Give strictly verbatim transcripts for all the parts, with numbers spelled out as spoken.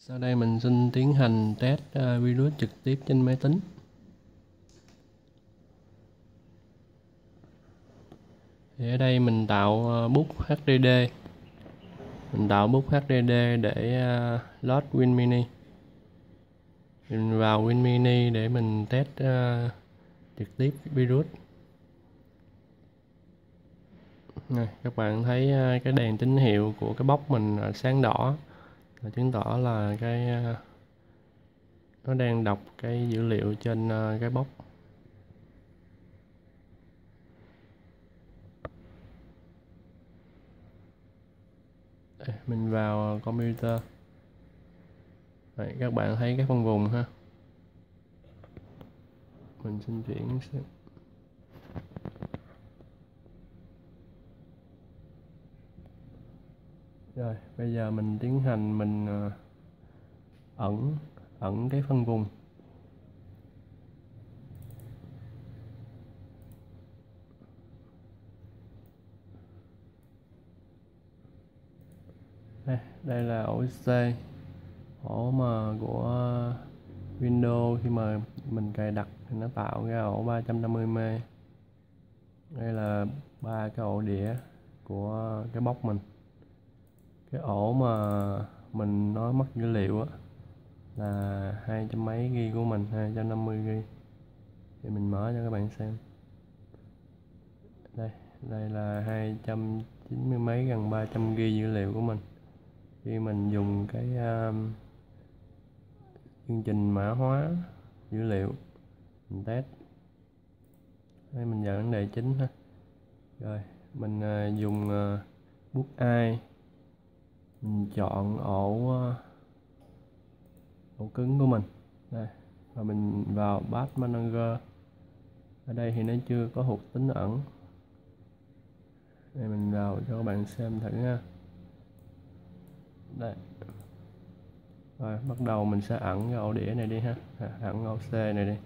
Sau đây mình xin tiến hành test uh, virus trực tiếp trên máy tính. Thì ở đây mình tạo uh, book hát đê đê. Mình tạo book hát đê đê để uh, load WinMini. Mình vào WinMini để mình test uh, trực tiếp virus. Này, các bạn thấy uh, cái đèn tín hiệu của cái box mình uh, sáng đỏ là chứng tỏ là cái uh, nó đang đọc cái dữ liệu trên uh, cái box. Đây, mình vào computer. Đấy, các bạn thấy cái phân vùng ha. Mình xin chuyển xem. Rồi, bây giờ mình tiến hành mình uh, ẩn ẩn cái phân vùng. Đây, đây là ổ C, ổ mà của Windows khi mà mình cài đặt thì nó tạo ra ổ ba trăm năm mươi mê. Đây là ba cái ổ đĩa của cái box mình. Cái ổ mà mình nói mất dữ liệu á là hai trăm mấy ghi của mình, hai trăm năm mươi ghi. Thì mình mở cho các bạn xem. Đây, đây là hai trăm chín mươi mấy, gần ba trăm ghi dữ liệu của mình. Khi mình dùng cái um, chương trình mã hóa dữ liệu mình test. Đây mình vào vấn đề chính ha. Rồi mình uh, dùng uh, book i, mình chọn ổ uh, ổ cứng của mình đây, và mình vào Path Manager. Ở đây thì nó chưa có thuộc tính ẩn. Đây mình vào cho các bạn xem thử ha. Đây. Rồi bắt đầu mình sẽ ẩn cái ổ đĩa này đi ha, à, ẩn ổ C này đi.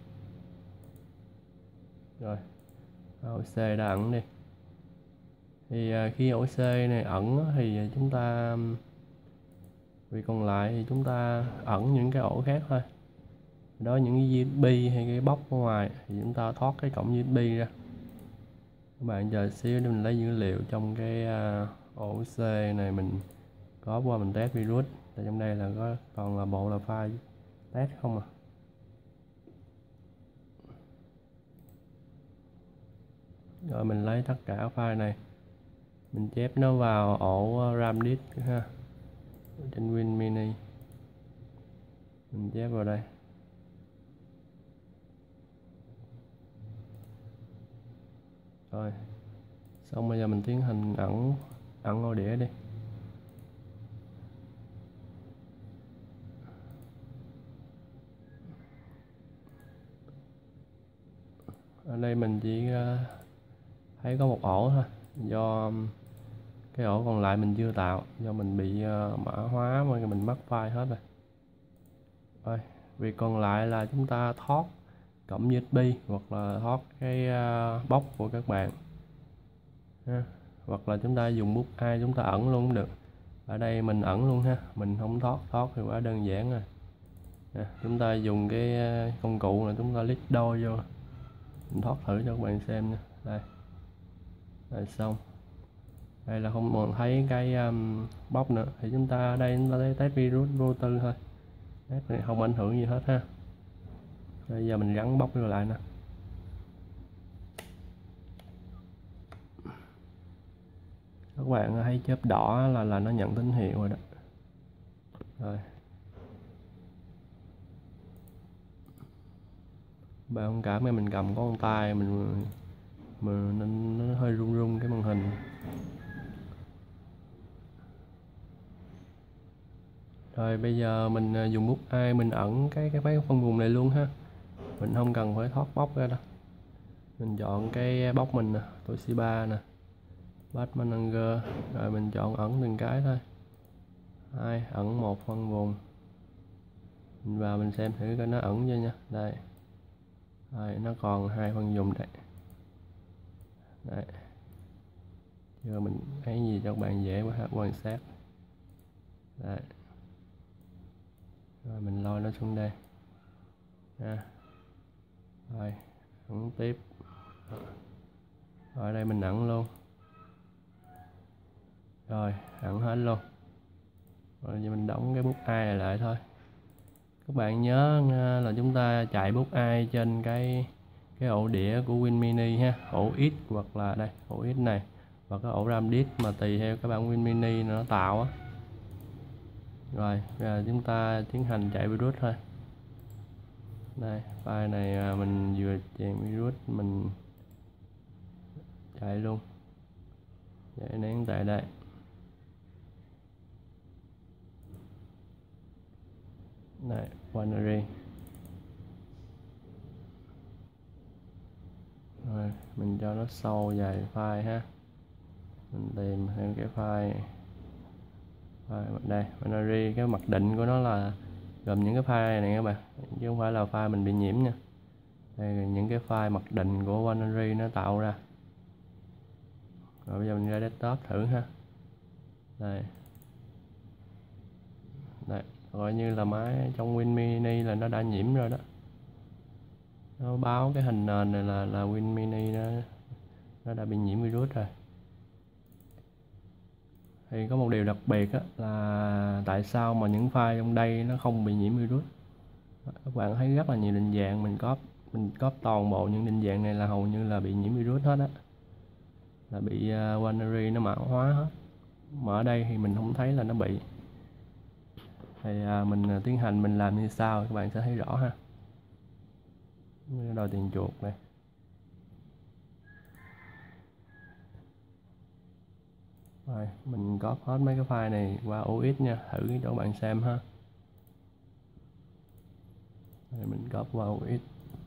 Rồi ổ C đã ẩn đi. Thì à, khi ổ C này ẩn thì chúng ta, vì còn lại thì chúng ta ẩn những cái ổ khác thôi. Đó, những cái u ét bê hay cái box ở ngoài thì chúng ta thoát cái cổng u ét bê ra. Các bạn chờ xíu để mình lấy dữ liệu trong cái uh, ổ C này mình có qua mình test virus. Tại trong đây là có còn là bộ là file test không à. Rồi mình lấy tất cả file này, mình chép nó vào ổ RAM disk ha, trên WinMini. Mình chép vào đây. Rồi xong bây giờ mình tiến hành ẩn ẩn ổ đĩa đi. Ở đây mình chỉ thấy có một ổ thôi, do cái ổ còn lại mình chưa tạo, do mình bị mã hóa mà mình mất file hết rồi. Rồi việc còn lại là chúng ta thoát cổng u ét bê hoặc là thoát cái box của các bạn ha. Hoặc là chúng ta dùng book i chúng ta ẩn luôn cũng được. Ở đây mình ẩn luôn ha, mình không thoát, thoát thì quá đơn giản rồi. Nè, chúng ta dùng cái công cụ là chúng ta click đôi vô, mình thoát thử cho các bạn xem nha. Đây, rồi xong. Đây là không còn thấy cái um, box nữa, thì chúng ta ở đây chúng ta thấy test virus vô tư thôi, test này không ảnh hưởng gì hết ha. Bây giờ mình gắn box vô lại nè. Các bạn thấy chớp đỏ là là nó nhận tín hiệu rồi đó. Rồi bạn không cảm ơn mình cầm có con tay mình mà nên nó hơi rung rung cái màn hình. Rồi bây giờ mình dùng book i mình ẩn cái cái cái phân vùng này luôn ha, mình không cần phải thoát box ra đâu. Mình chọn cái box mình nè, Toshiba nè, Path Manager, rồi mình chọn ẩn từng cái thôi. Hai ẩn một phân vùng, mình vào mình xem thử coi nó ẩn chưa nha. Đây, rồi nó còn hai phân vùng đây. Đấy, giờ mình thấy gì cho các bạn dễ quan sát. Đấy. rồi nó xuống đây nha. Rồi ấn tiếp, rồi ở đây mình ẩn luôn, rồi ẩn hết luôn. Rồi giờ mình đóng cái bút ai này lại thôi. Các bạn nhớ là chúng ta chạy bút ai trên cái cái ổ đĩa của Win Mini ha, ổ X hoặc là đây ổ X này, và cái ổ RAM disk mà tùy theo các bạn Win Mini nó tạo á. Rồi giờ chúng ta tiến hành chạy virus thôi. Đây file này mình vừa chạy virus mình chạy luôn, chạy nén tại đây. Đây binary. Rồi mình cho nó sâu dài file ha, mình tìm thêm cái file file đây binary. Cái mặc định của nó là gồm những cái file này các bạn, chứ không phải là file mình bị nhiễm nha. Đây là những cái file mặc định của binary nó tạo ra. Rồi bây giờ mình ra desktop thử ha. Đây đây gọi như là máy trong Win Mini là nó đã nhiễm rồi đó, nó báo cái hình nền này là là Win Mini nó nó đã bị nhiễm virus rồi. Thì có một điều đặc biệt á, là tại sao mà những file trong đây nó không bị nhiễm virus. Các bạn thấy rất là nhiều định dạng mình copy mình copy toàn bộ những định dạng này là hầu như là bị nhiễm virus hết á, là bị uh, binary nó mã hóa hết. Mà ở đây thì mình không thấy là nó bị. Thì uh, mình uh, tiến hành mình làm như sau các bạn sẽ thấy rõ ha. Đòi tiền chuột này, rồi mình copy hết mấy cái file này qua o ét nha, thử cho các bạn xem ha. Rồi mình copy qua o ét.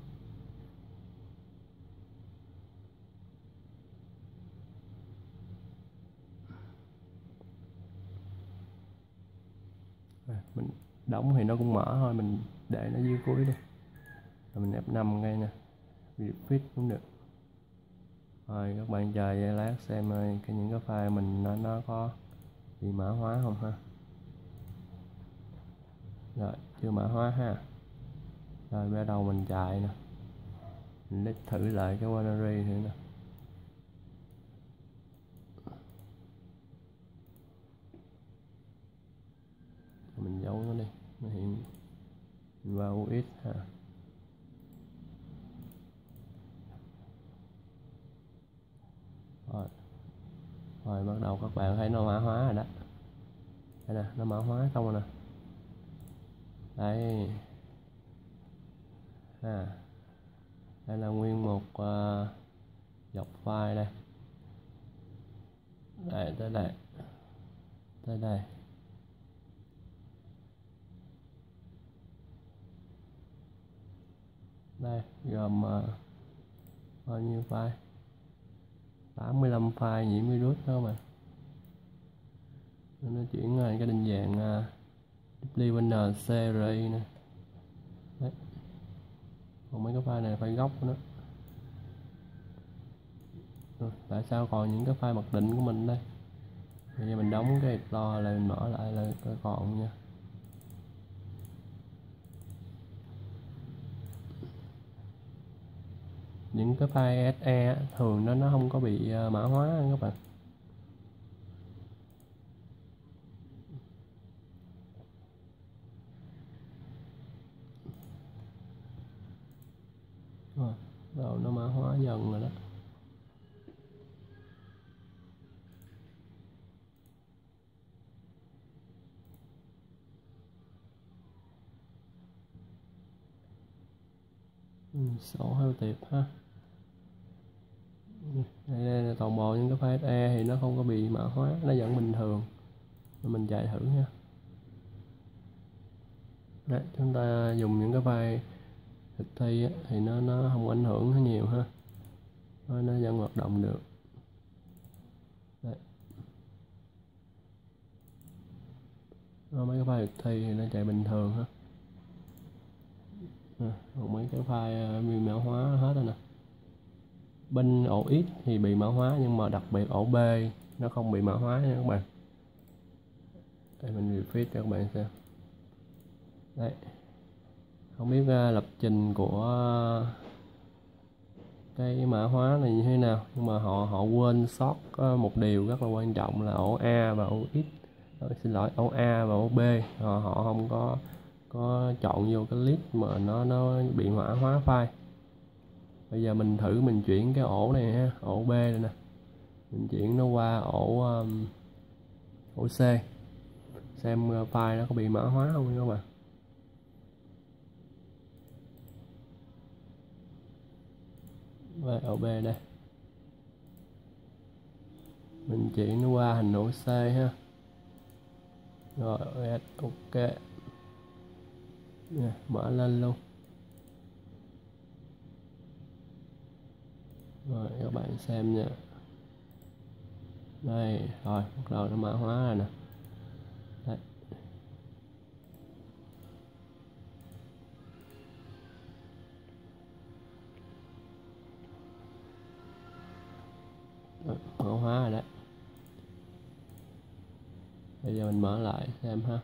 Rồi, mình đóng thì nó cũng mở thôi, mình để nó dưới cuối đi. Rồi mình ép năm ngay nè, refit cũng được. Rồi các bạn chờ giây lát xem cái những cái file mình nó nó có bị mã hóa không ha. Rồi chưa mã hóa ha. Rồi bắt đầu mình chạy nè, mình lấy thử lại cái binary thử nè. Mình giấu nó đi, nó hiện mình vào o ét ha. Rồi. Rồi bắt đầu các bạn thấy nó mã hóa rồi đó. Đây nè, nó mã hóa xong rồi nè. Đây ha. Đây là nguyên một uh, dọc file đây. Đây tới đây. Tới đây. Đây gồm uh, bao nhiêu file? tám mươi lăm file nhiễm virus đó mà. Nó chuyển uh, cái định dạng uh, W N C R I nè. Đấy. Còn mấy cái file này file gốc của nó. Rồi, tại sao còn những cái file mặc định của mình đây? Bây giờ mình đóng cái Explorer lại, mình mở lại là coi còn nha. Những cái file ét e thường nó nó không có bị mã hóa các bạn. Rồi, rồi nó mã hóa dần rồi đó. Ừ, sổ heo tiệp ha. Đây, đây là toàn bộ những cái file ét e thì nó không có bị mã hóa, nó vẫn bình thường. Rồi mình chạy thử nha. Đấy, chúng ta dùng những cái file thực thi á, thì nó nó không ảnh hưởng nó nhiều ha. Nó, nó vẫn hoạt động được. Đấy. Nó mấy cái file thực thi thì nó chạy bình thường ha. À, còn mấy cái file bị mã hóa hết rồi nè. Bên ổ X thì bị mã hóa, nhưng mà đặc biệt ổ B nó không bị mã hóa nha các bạn. Đây mình refresh cho các bạn xem. Đấy, Không biết uh, lập trình của uh, cái mã hóa này như thế nào, nhưng mà họ họ quên sót uh, một điều rất là quan trọng là ổ A và ổ X. Ờ, xin lỗi, ổ A và ổ B họ, họ không có có chọn vô cái list mà nó nó bị mã hóa file. Bây giờ mình thử mình chuyển cái ổ này ha, ổ B này nè, mình chuyển nó qua ổ um, ổ C, xem file nó có bị mã hóa không các bạn. Và ổ B đây, mình chuyển nó qua thành ổ C ha. Rồi ok, yeah, mở lên luôn. Rồi các bạn xem nha, đây rồi bắt đầu nó mã hóa rồi nè. Đấy. Rồi, mã hóa rồi đấy. Bây giờ mình mở lại xem ha.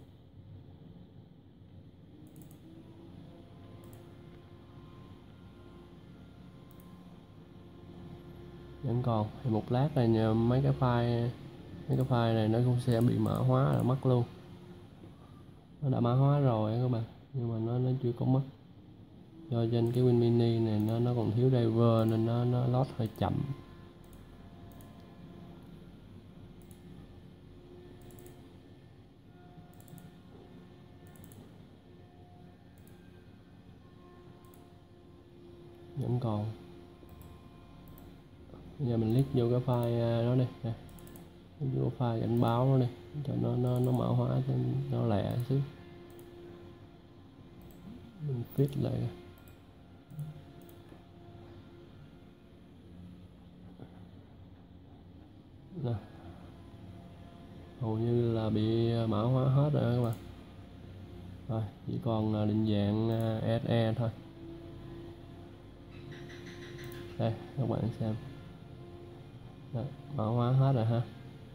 Vẫn còn thì một lát này nhờ mấy cái file mấy cái file này nó cũng sẽ bị mã hóa là mất luôn. Nó đã mã hóa rồi các bạn, nhưng mà nó nó chưa có mất, do trên cái Win Mini này nó nó còn thiếu driver nên nó nó load hơi chậm. Vẫn còn. Bây giờ mình click vô cái file đó đi nè, vô file cảnh báo nó đi cho nó nó nó mã hóa cho nó lẹ xíu. Mình fit lại nè, hầu như là bị mã hóa hết rồi các bạn. Rồi chỉ còn định dạng ét e thôi. Đây các bạn xem. Đấy, mã hóa hết rồi ha.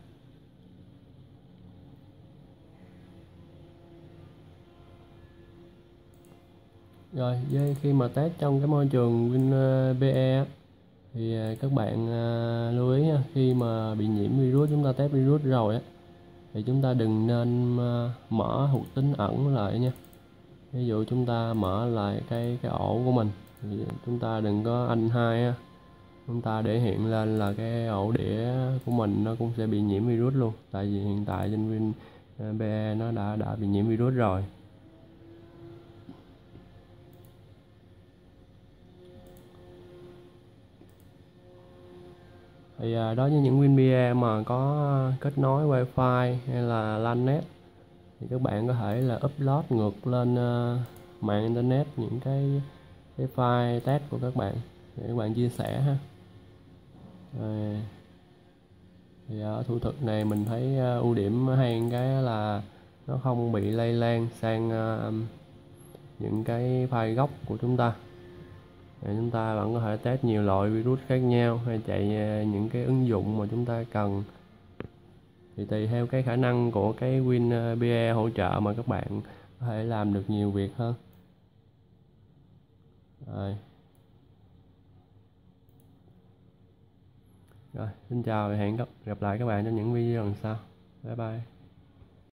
Rồi với khi mà test trong cái môi trường WinBE thì các bạn lưu ý nha, khi mà bị nhiễm virus chúng ta test virus rồi á thì chúng ta đừng nên mở thuộc tính ẩn lại nha. Ví dụ chúng ta mở lại cái cái ổ của mình thì chúng ta đừng có anh hai á, chúng ta để hiện lên là cái ổ đĩa của mình nó cũng sẽ bị nhiễm virus luôn, tại vì hiện tại trên WinBE nó đã đã bị nhiễm virus rồi. Thì đối với những WinBE mà có kết nối wifi hay là LAN net thì các bạn có thể là upload ngược lên mạng internet những cái cái file test của các bạn để các bạn chia sẻ ha. Rồi. Thì ở thủ thuật này mình thấy ưu điểm hay cái là nó không bị lây lan sang những cái file gốc của chúng ta. Để chúng ta vẫn có thể test nhiều loại virus khác nhau hay chạy những cái ứng dụng mà chúng ta cần, thì tùy theo cái khả năng của cái WinBE hỗ trợ mà các bạn có thể làm được nhiều việc hơn. Rồi. Rồi, xin chào và hẹn gặp lại các bạn trong những video lần sau. Bye bye.